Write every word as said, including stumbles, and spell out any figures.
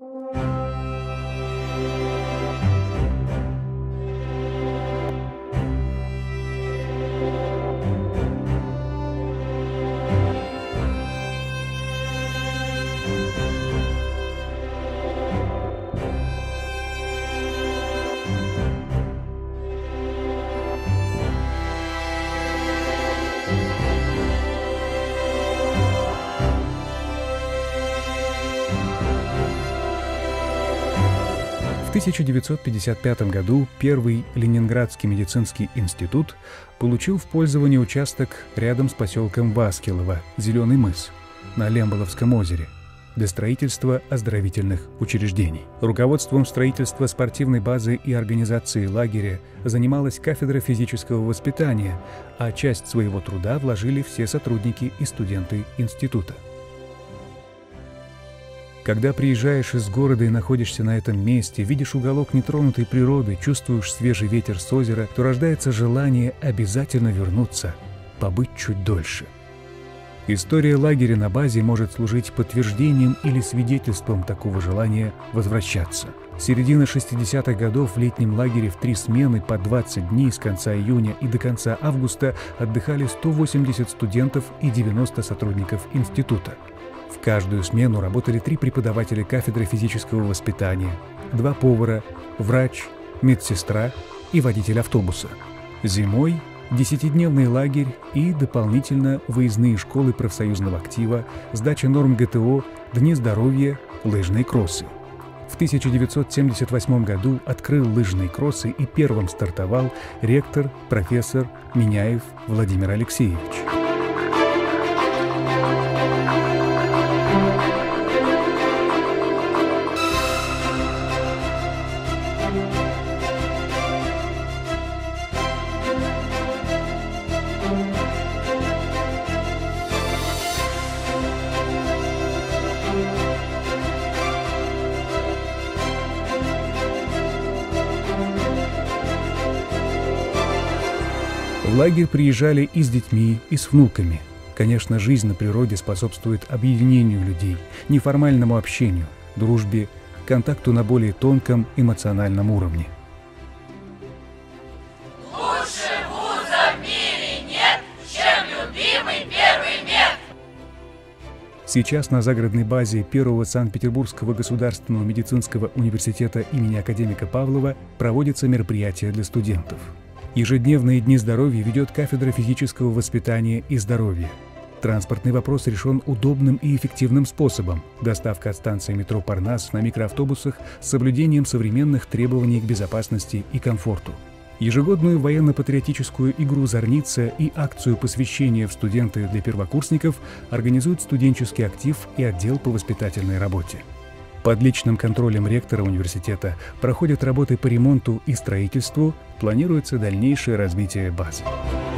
В тысяча девятьсот пятьдесят пятом году первый Ленинградский медицинский институт получил в пользование участок рядом с поселком Васкилово, Зеленый мыс, на Лемболовском озере, для строительства оздоровительных учреждений. Руководством строительства спортивной базы и организации лагеря занималась кафедра физического воспитания, а часть своего труда вложили все сотрудники и студенты института. Когда приезжаешь из города и находишься на этом месте, видишь уголок нетронутой природы, чувствуешь свежий ветер с озера, то рождается желание обязательно вернуться, побыть чуть дольше. История лагеря на базе может служить подтверждением или свидетельством такого желания возвращаться. С середины шестидесятых годов в летнем лагере в три смены по двадцать дней с конца июня и до конца августа отдыхали сто восемьдесят студентов и девяносто сотрудников института. В каждую смену работали три преподавателя кафедры физического воспитания, два повара, врач, медсестра и водитель автобуса. Зимой – десятидневный лагерь и дополнительно выездные школы профсоюзного актива, сдача норм гэ тэ о, дни здоровья, лыжные кроссы. В тысяча девятьсот семьдесят восьмом году открыл лыжные кроссы и первым стартовал ректор, профессор Миняев Владимир Алексеевич. В лагерь приезжали и с детьми, и с внуками. Конечно, жизнь на природе способствует объединению людей, неформальному общению, дружбе, контакту на более тонком эмоциональном уровне. Лучше вуза в мире нет, чем любимый первый мед. Сейчас на загородной базе Первого Санкт-Петербургского государственного медицинского университета имени академика Павлова проводятся мероприятия для студентов. Ежедневные дни здоровья ведет кафедра физического воспитания и здоровья. Транспортный вопрос решен удобным и эффективным способом – доставка от станции метро Парнас на микроавтобусах с соблюдением современных требований к безопасности и комфорту. Ежегодную военно-патриотическую игру «Зорница» и акцию посвящения в студенты для первокурсников организуют студенческий актив и отдел по воспитательной работе. Под личным контролем ректора университета проходят работы по ремонту и строительству, планируется дальнейшее развитие базы.